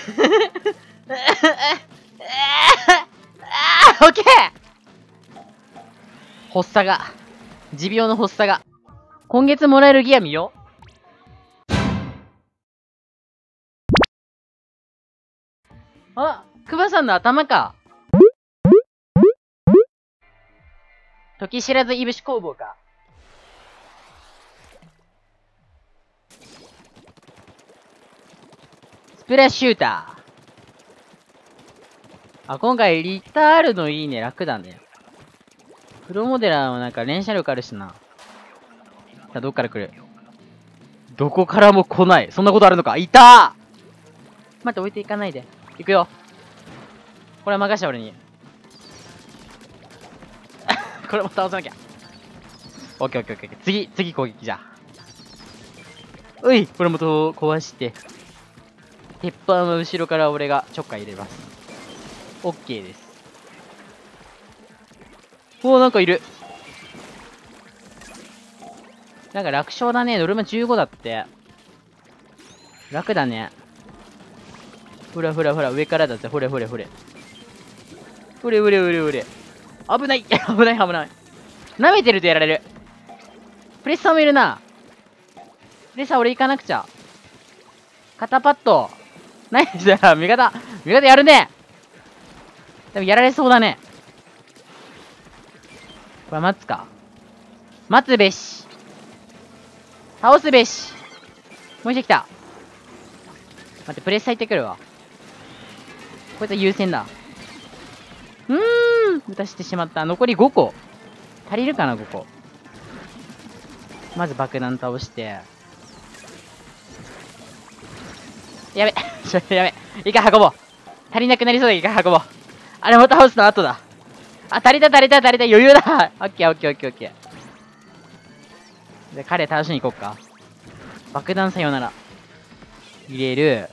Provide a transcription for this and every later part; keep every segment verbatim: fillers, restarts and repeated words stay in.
オッケー。発作が。持病の発作が。今月もらえるギア見よ。あ、クマさんの頭か。時知らずいぶし工房か。スプラッシュシューター。あ、今回リタールのいいね、楽だね。プロモデラーはなんか連射力あるしな。さあ、どっから来る？どこからも来ない。そんなことあるのか？いたー！待って、置いていかないで。行くよ。これは任した俺に。これも倒さなきゃ。オッケーオッケーオッケー。次、次攻撃じゃ。うい！これもと壊して。鉄板の後ろから俺がちょっかい入れます。オッケーです。おー、なんかいる。なんか楽勝だね。ノルマじゅうごだって。楽だね。ほらほらほら、上からだって。ほれほれほれ。ほれほれほれほれ。危ない危ない危ない。舐めてるとやられる。プレッサーもいるな。プレッサー俺行かなくちゃ。肩パッド。ナイスだ。味方。味方やるね。でもやられそうだね。これ待つか。待つべし。倒すべし。もう一度来た。待って、プレッサー行ってくるわ。こいつは優先だ。うーん。打たしてしまった。残りごこ。足りるかな、ごこ。まず爆弾倒して。やべ。ちょ、やべ。一回運ぼう。足りなくなりそうだ。一回運ぼう。あれも倒すの後だ。あ、足りた足りた足りた。余裕だ。オッケーオッケーオッケーオッケー。で、彼倒しに行こうか。爆弾さよなら。入れる。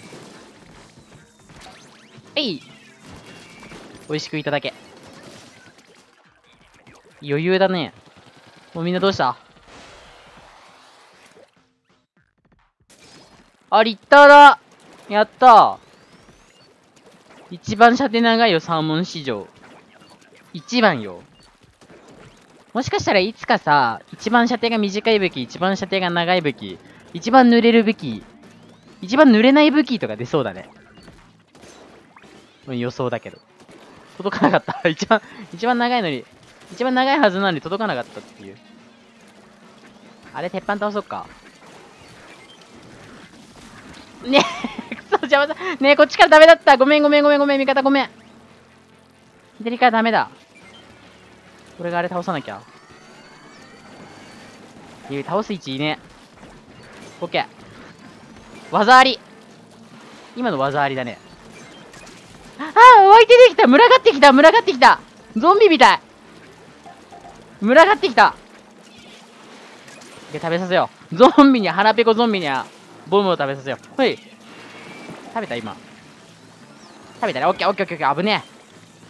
えい。美味しくいただけ。余裕だね。もうみんなどうした？あ、リッターだ。やったー。一番射程長いよ、サーモン史上。一番よ。もしかしたらいつかさ、一番射程が短い武器、一番射程が長い武器、一番濡れる武器、一番濡れない武器とか出そうだね。予想だけど。届かなかった。一番、一番長いのに、一番長いはずなのに届かなかったっていう。あれ、鉄板倒そうか。ねえ、くそ、邪魔だ。ねえ、こっちからダメだった。ごめんごめんごめんごめん、味方ごめん。左からダメだ。これがあれ倒さなきゃ。いい、倒す位置いいね。オッケー。技あり。今の技ありだね。ああ、湧いてきた。群がってきた。群がってきた。ゾンビみたい。群がってきた。食べさせよう。ゾンビに、腹ペコゾンビには、ボムを食べさせよう。はい。食べた今。食べたね。オッケーオッケーオッケー。危ねえ。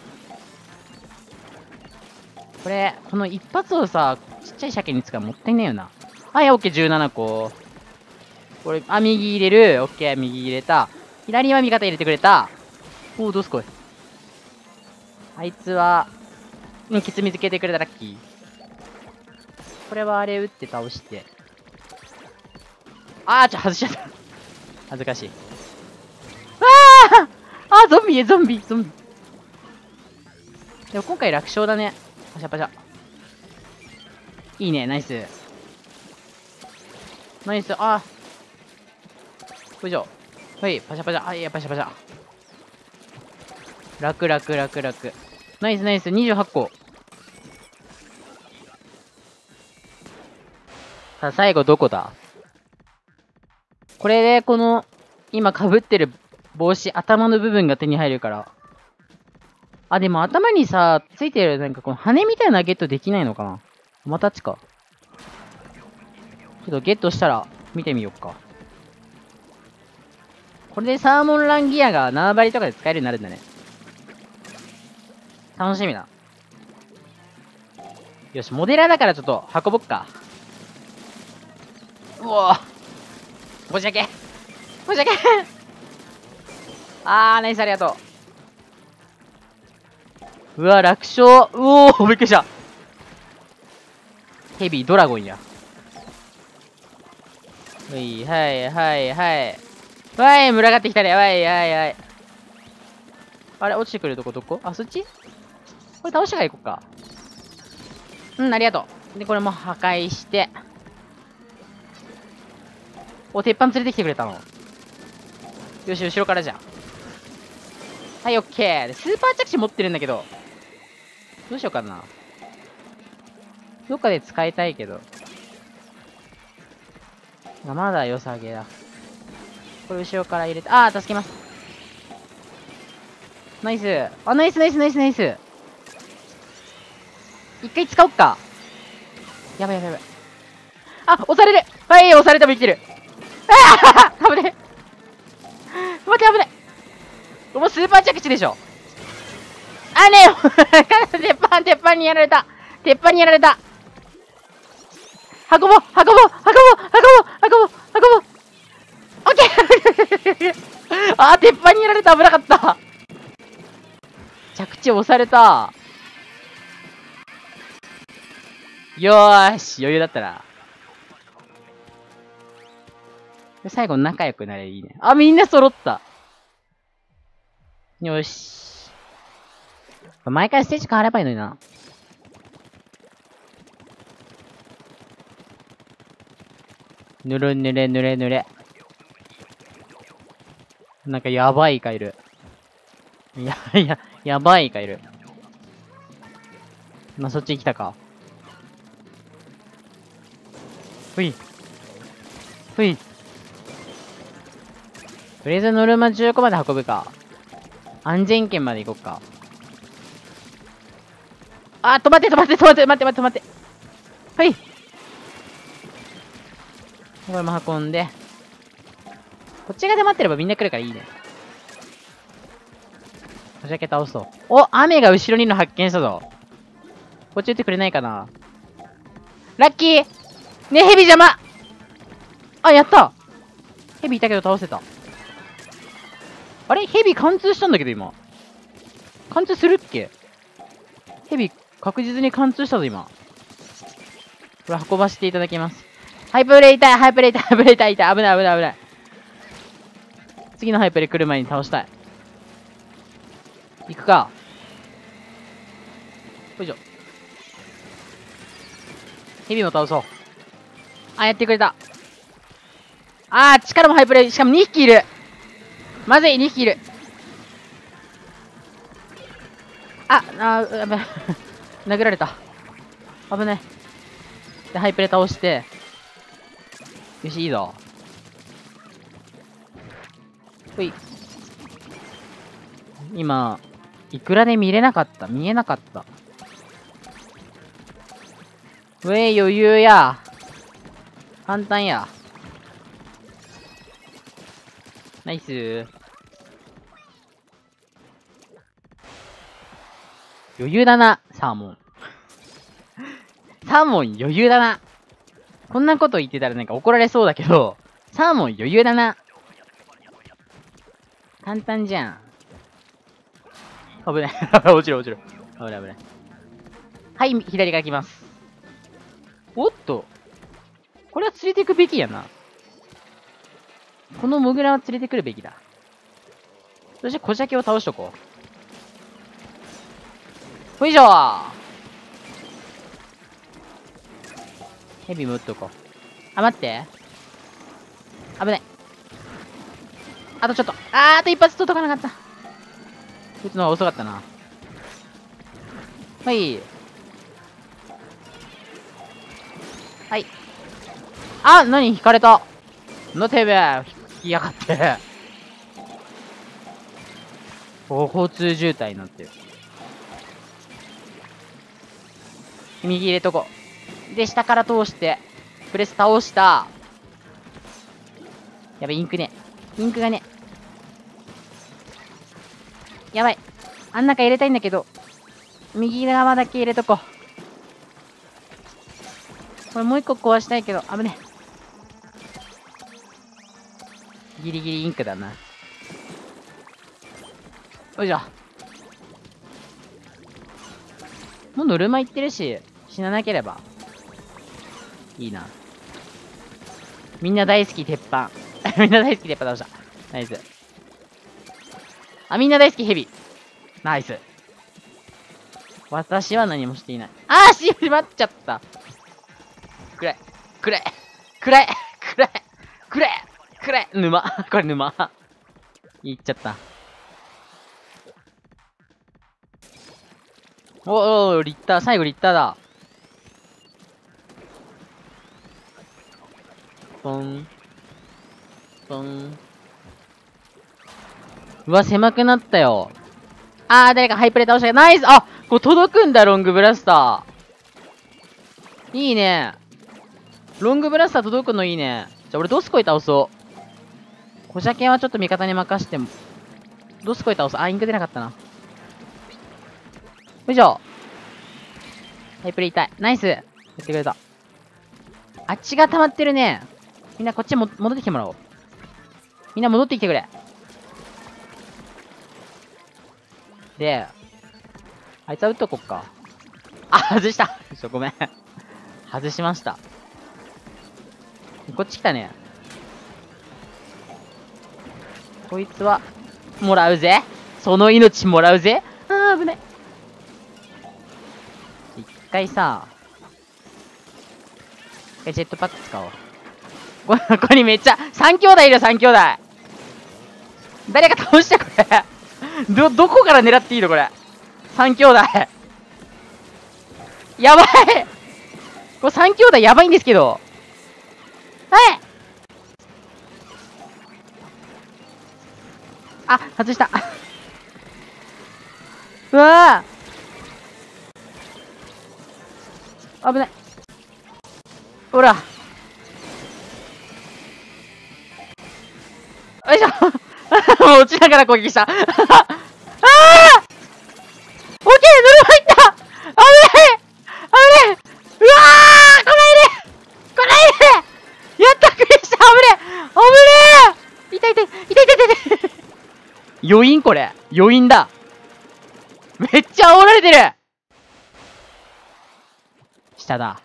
これ、この一発をさ、ちっちゃい鮭に使うのもったいないよな。はい、オッケー、じゅうななこ。これ、あ、右入れる。オッケー、右入れた。左は味方入れてくれた。おお、どうすこい。あいつは、うん、ケツ水系てくれたラッキー。これはあれ打って倒して。あー、ちょ、外しちゃった。恥ずかしい。あーあー、ゾンビ、ゾンビ、ゾンビ。でも今回楽勝だね。パシャパシャ。いいね、ナイス。ナイス、あー。よいしょ。はい、パシャパシャ。あ、いや、パシャパシャ。楽楽楽楽。ナイスナイス、にじゅうはっこ。さあ、最後どこだ？これで、この、今被ってる帽子、頭の部分が手に入るから。あ、でも頭にさ、ついてる、なんかこの羽みたいなゲットできないのかな？またちか。ちょっとゲットしたら、見てみよっか。これでサーモンランギアが縄張りとかで使えるようになるんだね。楽しみだ。よし、モデラーだからちょっと運ぼっか。うおー。申し訳。申し訳。 あー、ナイス、ありがとう。うわ、楽勝。うおー、びっくりした。ヘビー、ドラゴンや。はい、はい、はい、はい。わい、群がってきたね。わい、はい、はい。あれ、落ちてくるとこどこ？あ、そっち？これ倒してから行こっか。うん、ありがとう。で、これも破壊して。お、鉄板連れてきてくれたの。よし、後ろからじゃん。はい、オッケー。スーパー着地持ってるんだけど。どうしようかな。どっかで使いたいけど。まだ良さげだ。これ後ろから入れて、あー、助けます。ナイス。あ、ナイスナイスナイスナイス。一回使おっか。やばいやばいやばい。あ、押される。はい、押されても生きてる。ああ危ねえ。待って危ねえ。もうスーパー着地でしょ。あねえ鉄板、鉄板にやられた。鉄板にやられた。運ぼう運ぼう運ぼう運ぼう運ぼう運ぼう。オッケーあー、鉄板にやられた。危なかった。着地押された。よーし、余裕だったな。最後仲良くなれいいね。あ、みんな揃った。よし。毎回ステージ変わればいいのにな。ぬるぬれぬれぬれ。なんかやばいイカいる。や、や、やばいイカいる。まあ、そっち行きたか。ふい。ふい。とりあえずノルマじゅうこまで運ぶか。安全圏まで行こっか。あ、止まって止まって止まって待って待って止まって。はい。これも運んで。こっち側で待ってればみんな来るからいいね。こじだけ倒そう。お、雨が後ろにいるの発見したぞ。こっち打ってくれないかな。ラッキーね、ヘビ邪魔。あ、やった。ヘビいたけど倒せた。あれヘビ貫通したんだけど今。貫通するっけ？ヘビ確実に貫通したぞ今。これ運ばせていただきます。ハイプレイ痛い、ハイプレイ痛い、ハイプレイ痛い、痛い。危ない危ない危ない。次のハイプレイ来る前に倒したい。行くか。よいしょ。ヘビも倒そう。あ、やってくれた。あー、力もハイプレイ。しかもにひきいる。まずい、にひきいる。あ、あー、やばい。殴られた。危ない。で、ハイプレイ倒して。よし、いいぞ。ほい。今、いくらで見れなかった。見えなかった。うえい、余裕や。簡単や。ナイスー。余裕だな、サーモン。サーモン余裕だな。こんなこと言ってたらなんか怒られそうだけど、サーモン余裕だな。簡単じゃん。危ない。落ちる落ちる。危ない危ない。はい、左から来ます。おっと。これは連れてくべきやな。このモグラは連れてくるべきだ。そして小鮭を倒しとこう。ほいしょー。ヘビも撃っとこう。あ、待って。危ない。あとちょっと。あー、あと一発届かなかった。撃つのは遅かったな。はい。はい。あ、何引かれた。のてめえ、引きやがって。お、交通渋滞になってる。右入れとこう。で、下から通して、プレス倒した。やばい、インクね。インクがね。やばい。あん中入れたいんだけど、右側だけ入れとこう。これもう一個壊したいけど、危ねえ。ギリギリインクだな。 よいしょ。もうノルマ行ってるし、死ななければ。いいな。みんな大好き鉄板。みんな大好き鉄板倒した。ナイス。あ、みんな大好きヘビ。ナイス。私は何もしていない。あーしまっちゃった。くれ。くれ。くれ。くれ。くれ。くれ。沼。これ沼。いっちゃった。おお、リッター、最後リッターだ。ポン。ポン。うわ、狭くなったよ。あー、誰かハイプレ倒した。ナイス。あ、これ届くんだ、ロングブラスター。いいね。ロングブラスター届くのいいね。じゃあ俺ドスコイ倒そう。コシャケンはちょっと味方に任しても。ドスコイ倒そう。あ、インク出なかったな。よいしょ。ハイプレ痛い。ナイス。やってくれた。あっちが溜まってるね。みんなこっちも戻ってきてもらおう。みんな戻ってきてくれ。で、あいつは撃っとこっか。あ、外した。ちょ、ごめん。外しました。こっち来たね。こいつは、もらうぜ。その命もらうぜ。あー、危ない。一回さ、一回ジェットパック使おう。ここにめっちゃ、三兄弟いるよ、三兄弟。誰か倒してこれ。ど、どこから狙っていいのこれ。三兄弟。やばい。これ三兄弟やばいんですけど。はい。あ、外した。うわぁ。危ない。ほら。よいしょ。もう落ちながら攻撃した。ああオッケー、ノルマ入った。危ない危ない。うわー、来ないで来ないで。やった、クリした。危ねえ危ねえ。痛い痛い痛い痛い痛い痛い。余韻これ。余韻だ。めっちゃ煽られてる。下だ。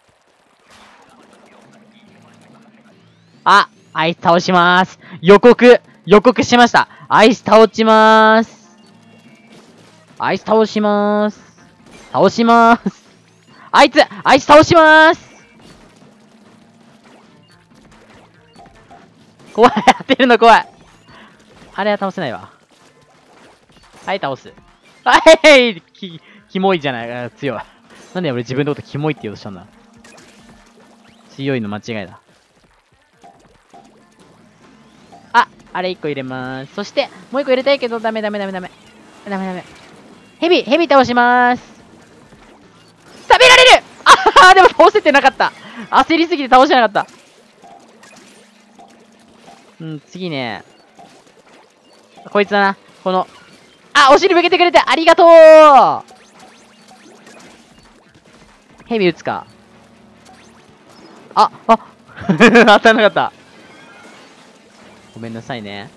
あ、アイス倒しまーす。予告、予告しました。アイス倒しまーす。アイス倒しまーす。倒しまーす。あいつ、あいつ倒しまーす。怖い、やってるの怖い。あれは倒せないわ。はい、倒す。はい、き、キモいじゃない。強い。なんで俺自分のことキモいって言おうとしたんだ。強いの間違いだ。あ、あれいっこ入れまーす。そして、もういっこ入れたいけど、ダメダメダメダメ。ダメダメ。ヘビ、ヘビ倒しまーす。食べられる。ああ、でも倒せてなかった。焦りすぎて倒せなかった。うん、次ね。こいつだな。この、あ、お尻向けてくれてありがとう。ヘビ撃つか。あ、あ当たんなかった。ごめんなさいね。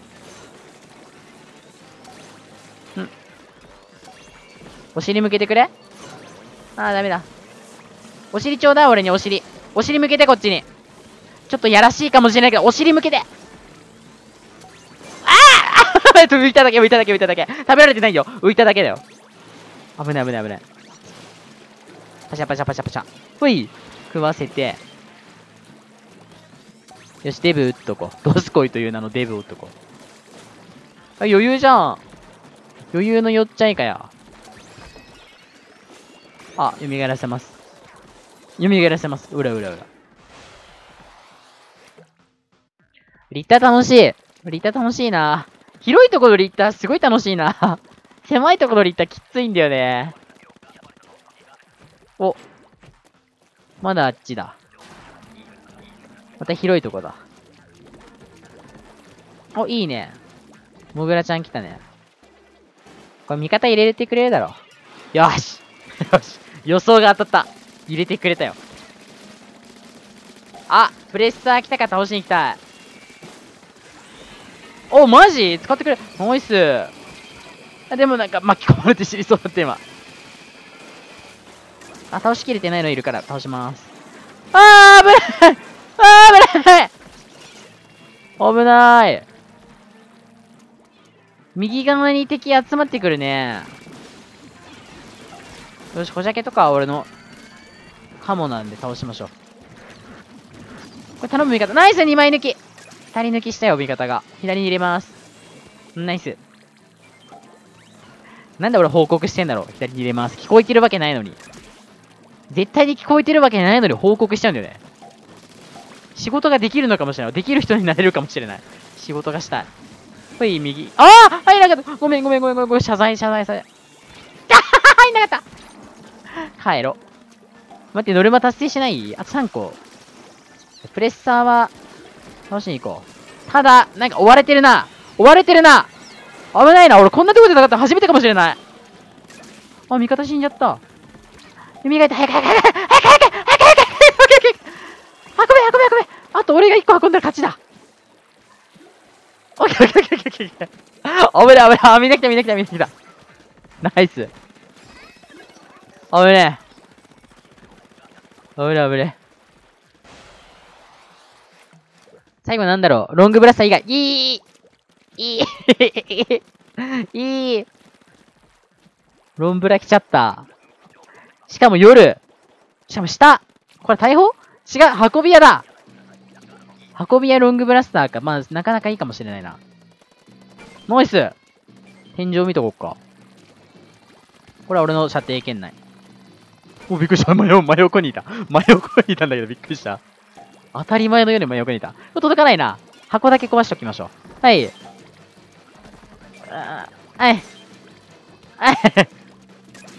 ん。お尻向けてくれ。あー、ダメだ。お尻ちょうだい、俺にお尻。お尻向けて、こっちに。ちょっとやらしいかもしれないけど、お尻向けて。ああ浮いただけ、浮いただけ、浮いただけ。食べられてないよ。浮いただけだよ。危ない危ない危ない。パシャパシャパシャパシャ。ほい。食わせて。よし、デブ打っとこう。ドスコイという名のデブ打っとこう。あ、余裕じゃん。余裕のよっちゃいかや。あ、蘇らせます。蘇らせます。うらうらうら。リッター楽しい。リッター楽しいな。広いところリッターすごい楽しいな。狭いところリッターきついんだよね。お。まだあっちだ。また広いとこだ。お、いいね。モグラちゃん来たね。これ味方入れてくれるだろ。よし。よし。予想が当たった。入れてくれたよ。あ、プレッサー来たから倒しに行きたい。お、マジ使ってくれ。ナイス。えあ、でもなんか巻き込まれて死にそうだって今。あ、倒しきれてないのいるから倒します。あー、危ない。あー、危ない。危ない。右側に敵集まってくるね。よし、小ジャケとかは俺のカモなんで倒しましょう。これ頼む味方。ナイス !に 枚抜き。ふたり抜きしたよ、味方が。左に入れます。ナイス。なんで俺報告してんだろう。左に入れます。聞こえてるわけないのに。絶対に聞こえてるわけないのに報告しちゃうんだよね。仕事ができるのかもしれない。できる人になれるかもしれない。仕事がしたい。ほい、右。ああ入らなかった。ごめんごめんごめんごめんごめん。謝罪謝罪謝罪。あはは入んなかった。帰ろ。待って、ノルマ達成しないあとさんこ。プレッサーは、倒しに行こう。ただ、なんか追われてるな。追われてるな。危ないな。俺こんなとこでなかったら初めてかもしれない。あ、味方死んじゃった。耳が痛い。早く早く早く早く早く早く早く早く早く早く運べ運べ運べ。あと俺がいっこ運んだら勝ちだ。オッケーオッケーオッケーオッケーオッケー。危ない危ない。あ、みんな来たみんな来たみんな来た。ナイス。危ねえ。危ねえ危ねえ。最後なんだろう。ロングブラスター以外。いいいいいいロンブラ来ちゃった。しかも夜。しかも下。これ大砲違う。運び屋だ。運び屋ロングブラスターか。まあ、なかなかいいかもしれないな。ナイス。天井見とこっか。これは俺の射程圏内。お、びっくりした。真真横にいた。真横にいたんだけどびっくりした。当たり前のように真横にいた。これ届かないな。箱だけ壊しておきましょう。はい。あはい。はい。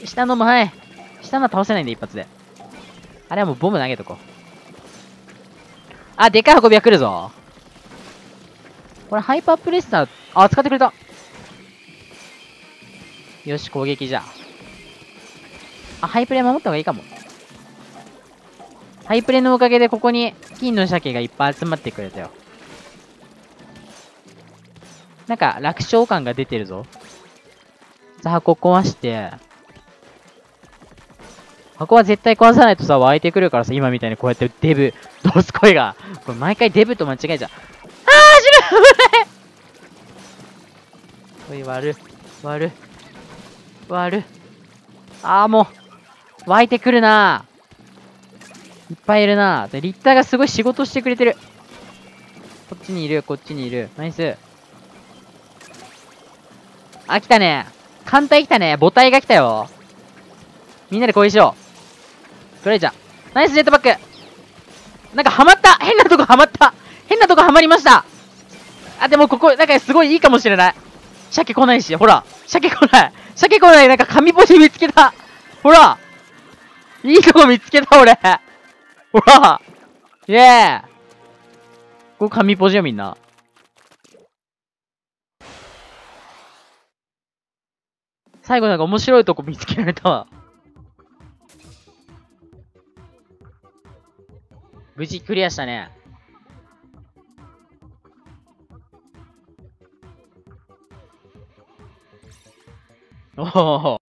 下のも、はい。下のは倒せないんで、一発で。あれはもうボム投げとこう。あ、でかい運び屋来るぞ。これハイパープレッサー、あ、使ってくれた。よし、攻撃じゃ。あ、ハイプレ守った方がいいかも。ハイプレのおかげでここに金の鮭がいっぱい集まってくれたよ。なんか楽勝感が出てるぞ。さあ、箱壊して。箱は絶対壊さないとさ、湧いてくるからさ、今みたいにこうやってデブ、ドスコイが。これ毎回デブと間違えちゃう。あー、死ぬおい、割る。割る。割る。あー、もう。湧いてくるな。いっぱいいるな。で、リッターがすごい仕事してくれてる。こっちにいる、こっちにいる。ナイス。あ、来たね。艦隊来たね。母体が来たよ。みんなで攻撃しよう。取られちゃう。ナイスジェットバック。なんかハマった。変なとこハマった。変なとこハマりました。あ、でもここ、なんかすごいいいかもしれない。鮭来ないし、ほら。鮭来ない。鮭来ない。なんか紙干し見つけた。ほら。いいとこ見つけた、俺。ほら。イェーイ。ここ紙ポジよ、みんな。最後なんか面白いとこ見つけられたわ。無事クリアしたね。おお。